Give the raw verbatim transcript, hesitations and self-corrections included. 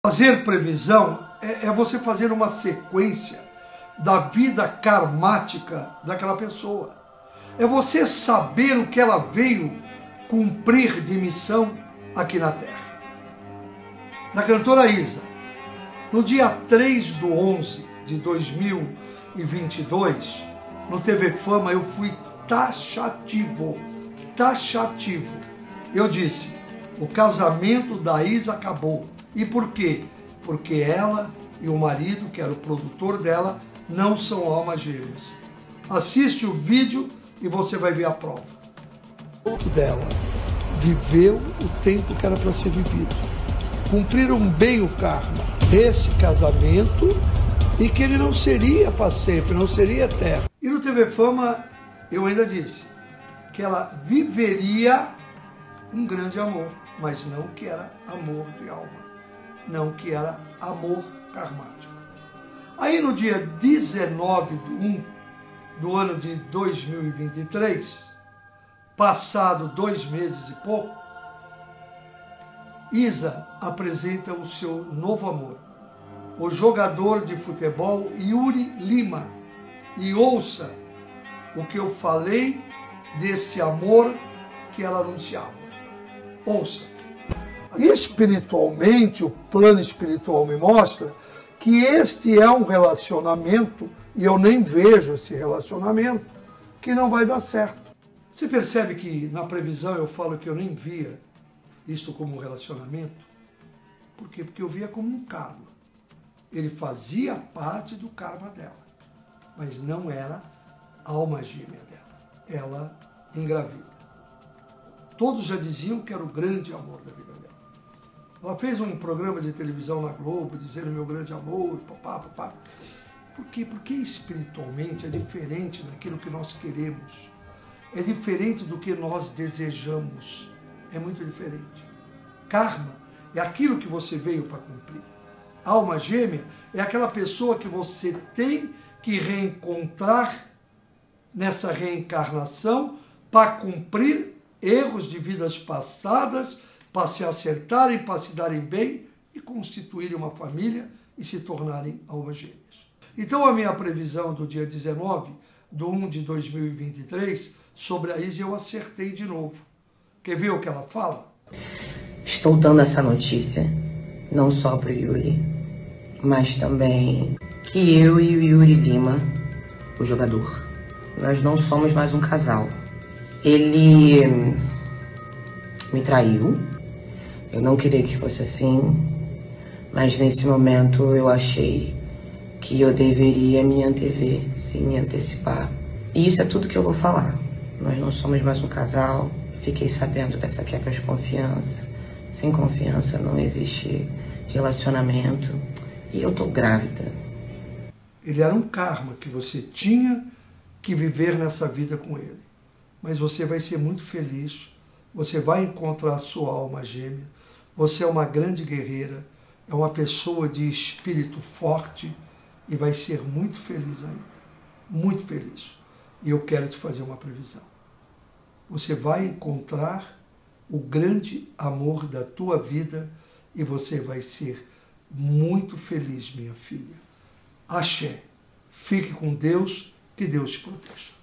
Fazer previsão é, é você fazer uma sequência da vida karmática daquela pessoa. É você saber o que ela veio cumprir de missão aqui na Terra. Da cantora Isa, no dia três do onze de dois mil e vinte e dois, no T V Fama, eu fui taxativo, taxativo. Eu disse, o casamento da Isa acabou. E por quê? Porque ela e o marido, que era o produtor dela, não são almas gêmeas. Assiste o vídeo e você vai ver a prova. O outro dela viveu o tempo que era para ser vivido. Cumpriram bem o karma desse casamento e que ele não seria para sempre, não seria eterno. E no T V Fama eu ainda disse que ela viveria um grande amor, mas não que era amor de alma. Não que era amor karmático. Aí no dia dezenove de um do ano de dois mil e vinte e três, passado dois meses e pouco, Isa apresenta o seu novo amor, o jogador de futebol Yuri Lima. E ouça o que eu falei desse amor que ela anunciava. Ouça. Espiritualmente, o plano espiritual me mostra que este é um relacionamento, e eu nem vejo esse relacionamento, que não vai dar certo. Você percebe que na previsão eu falo que eu nem via isto como um relacionamento? Por quê? Porque eu via como um karma. Ele fazia parte do karma dela, mas não era a alma gêmea dela. Ela engravida. Todos já diziam que era o grande amor da vida dela. Ela fez um programa de televisão na Globo, dizendo meu grande amor, papá, papá. Por quê? Porque espiritualmente é diferente daquilo que nós queremos. É diferente do que nós desejamos. É muito diferente. Karma é aquilo que você veio para cumprir. Alma gêmea é aquela pessoa que você tem que reencontrar nessa reencarnação para cumprir erros de vidas passadas, para se acertarem, para se darem bem e constituírem uma família e se tornarem almas gêmeas. Então a minha previsão do dia dezenove de um de dois mil e vinte e três sobre a Isa eu acertei de novo. Quer ver o que ela fala? Estou dando essa notícia não só para o Yuri, mas também que eu e o Yuri Lima, o jogador, nós não somos mais um casal. Ele me traiu. Eu não queria que fosse assim, mas nesse momento eu achei que eu deveria me antever, sim, me antecipar. E isso é tudo que eu vou falar. Nós não somos mais um casal. Fiquei sabendo dessa quebra de confiança. Sem confiança não existe relacionamento. E eu tô grávida. Ele era um karma que você tinha que viver nessa vida com ele. Mas você vai ser muito feliz. Você vai encontrar a sua alma gêmea. Você é uma grande guerreira, é uma pessoa de espírito forte e vai ser muito feliz ainda, muito feliz. E eu quero te fazer uma previsão. Você vai encontrar o grande amor da tua vida e você vai ser muito feliz, minha filha. Axé. Fique com Deus, que Deus te proteja.